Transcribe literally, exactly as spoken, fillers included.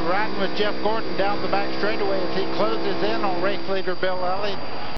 riding with Jeff Gordon down the back straightaway as he closes in on race leader Bill Elliott.